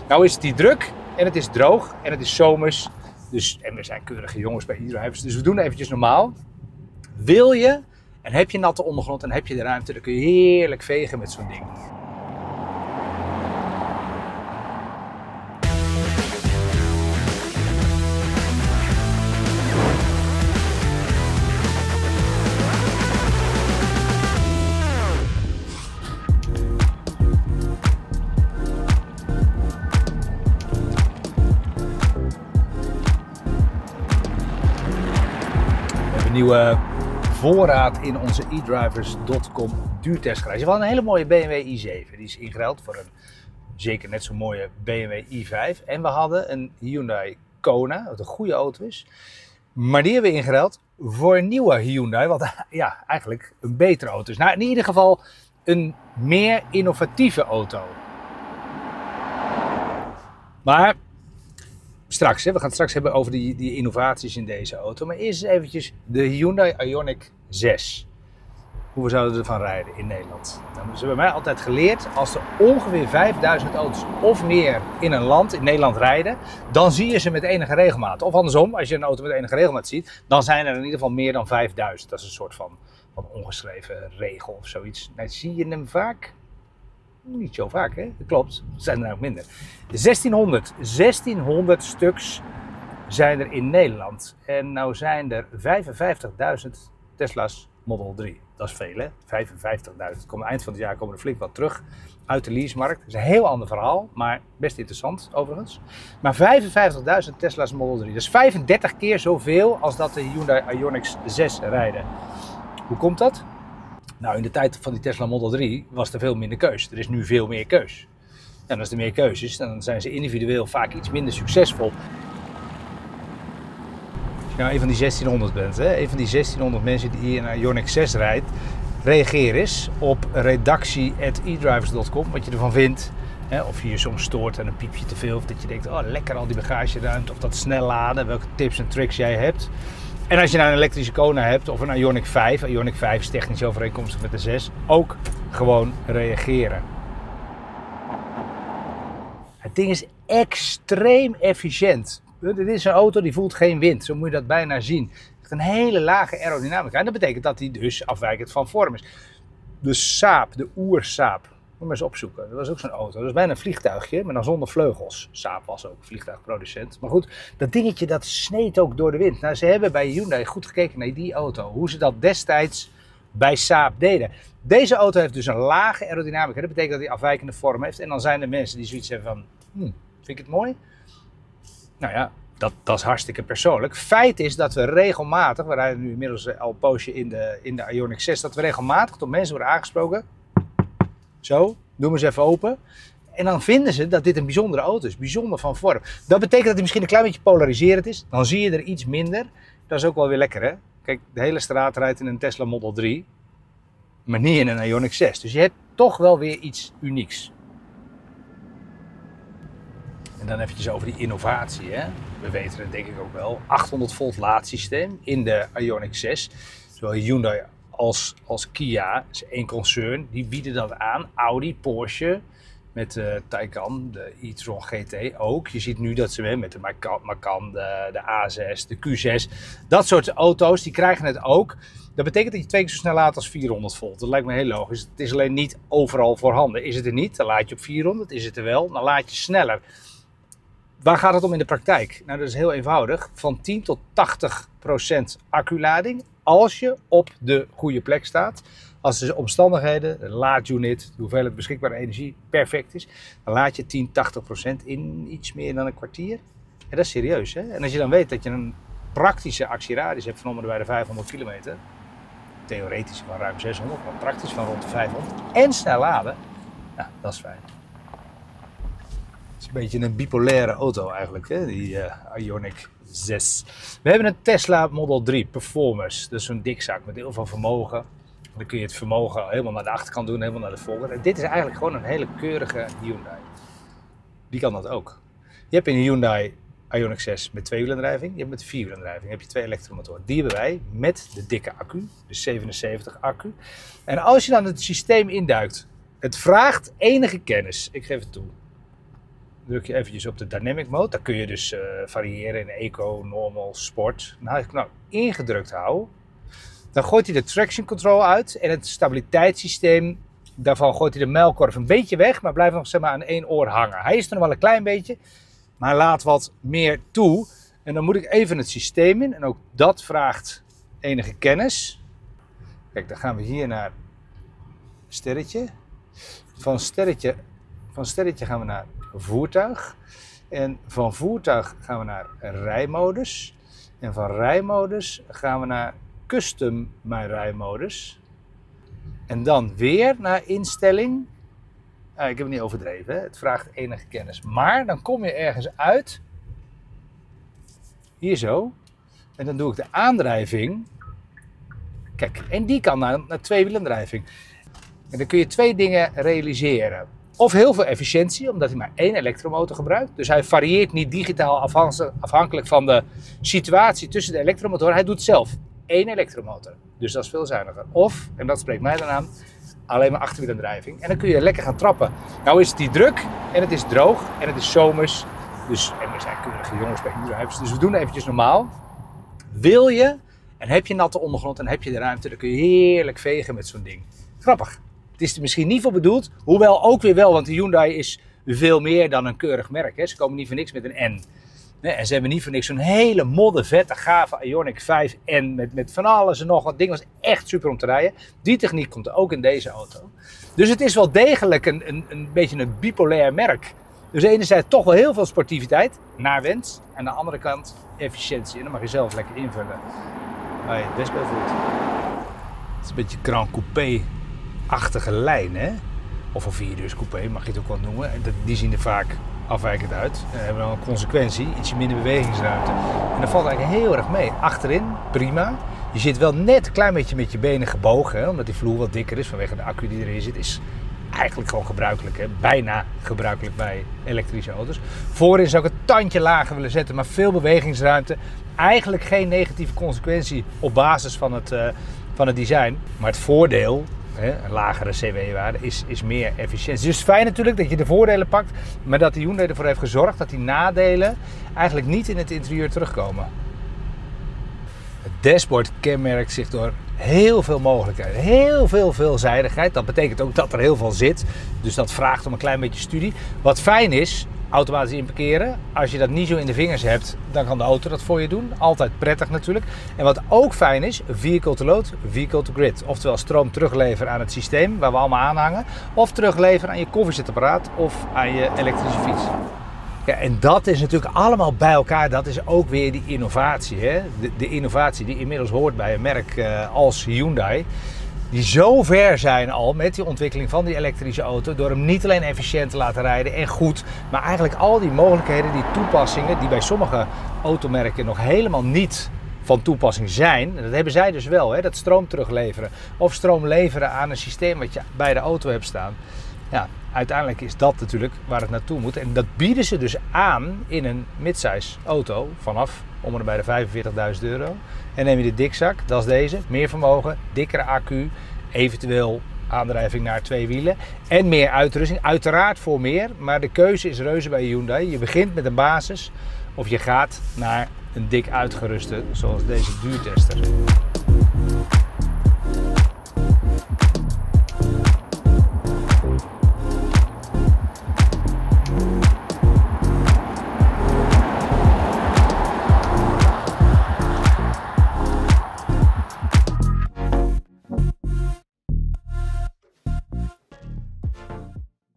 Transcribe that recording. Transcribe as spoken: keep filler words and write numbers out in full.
Nou is het hier druk en het is droog en het is zomers. Dus, en we zijn keurige jongens bij e-drivers, dus we doen eventjes normaal. Wil je en heb je natte ondergrond en heb je de ruimte, dan kun je heerlijk vegen met zo'n ding. Nieuwe voorraad in onze e drivers punt com duurtestgarage. We hadden een hele mooie B M W i zeven. Die is ingeruild voor een zeker net zo mooie B M W i vijf. En we hadden een Hyundai Kona, wat een goede auto is. Maar die hebben we ingeruild voor een nieuwe Hyundai, wat ja, eigenlijk een betere auto is. Nou, in ieder geval een meer innovatieve auto. Maar straks, hè, we gaan het straks hebben over die, die innovaties in deze auto. Maar eerst eens eventjes de Hyundai Ioniq zes. Hoe we zouden ervan rijden in Nederland. Nou, ze hebben mij altijd geleerd, als er ongeveer vijfduizend auto's of meer in een land, in Nederland rijden, dan zie je ze met enige regelmaat. Of andersom, als je een auto met enige regelmaat ziet, dan zijn er in ieder geval meer dan vijfduizend. Dat is een soort van, van ongeschreven regel of zoiets. Nou, zie je hem vaak? Niet zo vaak, hè? Dat klopt. Het zijn er ook minder. zestienhonderd, zestienhonderd stuks zijn er in Nederland. En nou zijn er vijfenvijftigduizend Tesla's Model drie. Dat is veel, hè? vijfenvijftigduizend. Kom, eind van het jaar komen er flink wat terug uit de leasemarkt. Dat is een heel ander verhaal, maar best interessant overigens. Maar vijfenvijftigduizend Tesla's Model drie. Dat is vijfendertig keer zoveel als dat de Hyundai Ioniq zes rijden. Hoe komt dat? Nou, in de tijd van die Tesla Model drie was er veel minder keus. Er is nu veel meer keus. En als er meer keus is, dan zijn ze individueel vaak iets minder succesvol. Als je nou een van die zestienhonderd bent, hè, een van die zestienhonderd mensen die hier een Ioniq zes rijdt, reageer eens op redactie at e drivers punt com, wat je ervan vindt. Hè, of je je soms stoort aan een piepje te veel, of dat je denkt, oh lekker al die bagageruimte, of dat snel laden, welke tips en tricks jij hebt. En als je nou een elektrische Kona hebt of een Ioniq vijf, Ioniq vijf is technisch overeenkomstig met de zes, ook gewoon reageren. Het ding is extreem efficiënt. Dit is een auto die voelt geen wind, zo moet je dat bijna zien. Het heeft een hele lage aerodynamica en dat betekent dat hij dus afwijkend van vorm is. De Saab, de oer-Saab, moet maar eens opzoeken. Dat was ook zo'n auto. Dat was bijna een vliegtuigje, maar dan zonder vleugels. Saab was ook vliegtuigproducent. Maar goed, dat dingetje dat sneed ook door de wind. Nou, ze hebben bij Hyundai goed gekeken naar die auto. Hoe ze dat destijds bij Saab deden. Deze auto heeft dus een lage aerodynamica. Dat betekent dat hij afwijkende vorm heeft. En dan zijn er mensen die zoiets hebben van, hmm, vind ik het mooi? Nou ja, dat, dat is hartstikke persoonlijk. Feit is dat we regelmatig, we rijden nu inmiddels al een poosje in de, in de Ioniq zes, dat we regelmatig door mensen worden aangesproken. Zo, doe hem eens even open. En dan vinden ze dat dit een bijzondere auto is, bijzonder van vorm. Dat betekent dat hij misschien een klein beetje polariserend is. Dan zie je er iets minder. Dat is ook wel weer lekker, hè? Kijk, de hele straat rijdt in een Tesla Model drie, maar niet in een Ioniq zes. Dus je hebt toch wel weer iets unieks. En dan eventjes over die innovatie, hè? We weten het denk ik ook wel. achthonderd volt laadsysteem in de Ioniq zes. Zowel Hyundai als, als Kia, is één concern, die bieden dat aan. Audi, Porsche, met de Taycan, de e-tron G T ook. Je ziet nu dat ze met de Macan, de, de A zes, de Q zes, dat soort auto's, die krijgen het ook. Dat betekent dat je twee keer zo snel laat als vierhonderd volt. Dat lijkt me heel logisch. Het is alleen niet overal voorhanden. Is het er niet, dan laat je op vierhonderd. Is het er wel, dan laat je sneller. Waar gaat het om in de praktijk? Nou, dat is heel eenvoudig. Van tien tot tachtig procent acculading als je op de goede plek staat. Als de omstandigheden, de laadunit, de hoeveelheid beschikbare energie perfect is, dan laat je tien, tachtig procent in iets meer dan een kwartier. En dat is serieus, hè? En als je dan weet dat je een praktische actieradius hebt van om de bij de vijfhonderd kilometer, theoretisch van ruim zeshonderd, maar praktisch van rond de vijfhonderd, en snel laden, nou, dat is fijn. Het is een beetje een bipolaire auto eigenlijk, hè? Die uh, Ioniq zes. We hebben een Tesla Model drie Performance. Dat is zo'n dikzak met heel veel vermogen. Dan kun je het vermogen helemaal naar de achterkant doen, helemaal naar de voorkant. En dit is eigenlijk gewoon een hele keurige Hyundai. Die kan dat ook. Je hebt een Hyundai Ioniq zes met tweewielendrijving. Je hebt met vierwielendrijving. heb je twee elektromotoren. Die hebben wij met de dikke accu, de zevenenzeventig accu. En als je dan het systeem induikt, het vraagt enige kennis. Ik geef het toe. druk je eventjes op de Dynamic Mode. Dan kun je dus uh, variëren in Eco, Normal, Sport. Nou, als ik nou ingedrukt hou, dan gooit hij de traction control uit en het stabiliteitssysteem, daarvan gooit hij de muilkorf een beetje weg, maar blijft nog zeg maar aan één oor hangen. Hij is er nog wel een klein beetje, maar hij laat wat meer toe. En dan moet ik even het systeem in en ook dat vraagt enige kennis. Kijk, dan gaan we hier naar sterretje. Van sterretje, van sterretje gaan we naar voertuig. En van voertuig gaan we naar rijmodus. En van rijmodus gaan we naar custom mijn rijmodus. En dan weer naar instelling. Ah, ik heb het niet overdreven, hè? Het vraagt enige kennis. Maar dan kom je ergens uit. Hier zo. En dan doe ik de aandrijving. Kijk, en die kan naar, naar tweewielendrijving. En dan kun je twee dingen realiseren. Of heel veel efficiëntie, omdat hij maar één elektromotor gebruikt. Dus hij varieert niet digitaal afhankelijk van de situatie tussen de elektromotoren. Hij doet zelf één elektromotor. Dus dat is veel zuiniger. Of, en dat spreekt mij dan aan, alleen maar achterwielendrijving. En dan kun je lekker gaan trappen. Nou is het die druk en het is droog en het is zomers. Dus, en we zijn keurige jongens bij bedrijven. Dus we doen eventjes normaal. Wil je en heb je natte ondergrond en heb je de ruimte, dan kun je heerlijk vegen met zo'n ding. Grappig. Het is er misschien niet voor bedoeld, hoewel ook weer wel, want de Hyundai is veel meer dan een keurig merk. Hè. Ze komen niet voor niks met een N. En ze hebben niet voor niks zo'n hele moddervette, gave Ioniq vijf N met, met van alles en nog wat. Het ding was echt super om te rijden. Die techniek komt er ook in deze auto. Dus het is wel degelijk een, een, een beetje een bipolair merk. Dus enerzijds toch wel heel veel sportiviteit, naar wens. En aan de andere kant efficiëntie. En dan mag je zelf lekker invullen waar je het best bij voelt. Het is een beetje Grand Coupé-achtige lijn, hè? Of een vierdeurs coupé, mag je het ook wel noemen. Die zien er vaak afwijkend uit. En hebben dan een consequentie, ietsje minder bewegingsruimte. En dat valt eigenlijk heel erg mee. Achterin, prima. Je zit wel net een klein beetje met je benen gebogen, hè? Omdat die vloer wat dikker is vanwege de accu die erin zit. Is eigenlijk gewoon gebruikelijk, hè? Bijna gebruikelijk bij elektrische auto's. Voorin zou ik het tandje lager willen zetten, maar veel bewegingsruimte. Eigenlijk geen negatieve consequentie op basis van het, uh, van het design. Maar het voordeel, hè, een lagere C W-waarde, is, is meer efficiëntie. Dus fijn natuurlijk dat je de voordelen pakt, maar dat de Hyundai ervoor heeft gezorgd dat die nadelen eigenlijk niet in het interieur terugkomen. Het dashboard kenmerkt zich door heel veel mogelijkheden, heel veel veelzijdigheid. Dat betekent ook dat er heel veel zit, dus dat vraagt om een klein beetje studie. Wat fijn is, automatisch inparkeren. Als je dat niet zo in de vingers hebt, dan kan de auto dat voor je doen. Altijd prettig natuurlijk. En wat ook fijn is, vehicle to load, vehicle to grid. Oftewel stroom terugleveren aan het systeem waar we allemaal aan hangen. Of terugleveren aan je koffiezetapparaat of aan je elektrische fiets. Ja, en dat is natuurlijk allemaal bij elkaar. Dat is ook weer die innovatie. Hè? De, de innovatie die inmiddels hoort bij een merk uh, als Hyundai. Die zo ver zijn al met die ontwikkeling van die elektrische auto. Door hem niet alleen efficiënt te laten rijden en goed. Maar eigenlijk al die mogelijkheden, die toepassingen die bij sommige automerken nog helemaal niet van toepassing zijn. Dat hebben zij dus wel. Hè? Dat stroom terugleveren. Of stroom leveren aan een systeem wat je bij de auto hebt staan. Ja, uiteindelijk is dat natuurlijk waar het naartoe moet. En dat bieden ze dus aan in een midsize auto vanaf om en bij de vijfenveertigduizend euro. En neem je de dikzak, dat is deze. Meer vermogen, dikkere accu, eventueel aandrijving naar twee wielen. En meer uitrusting, uiteraard voor meer. Maar de keuze is reuze bij Hyundai. Je begint met een basis of je gaat naar een dik uitgeruste zoals deze duurtester.